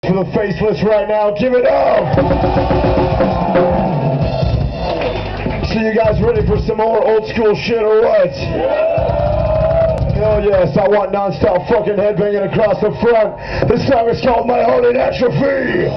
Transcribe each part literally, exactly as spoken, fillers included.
For the faceless right now, give it up! So you guys ready for some more old school shit or what? Hell yes, I want non-stop fucking headbanging across the front. This song is called My Heart in Atrophy.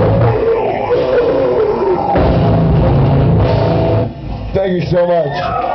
Thank you so much.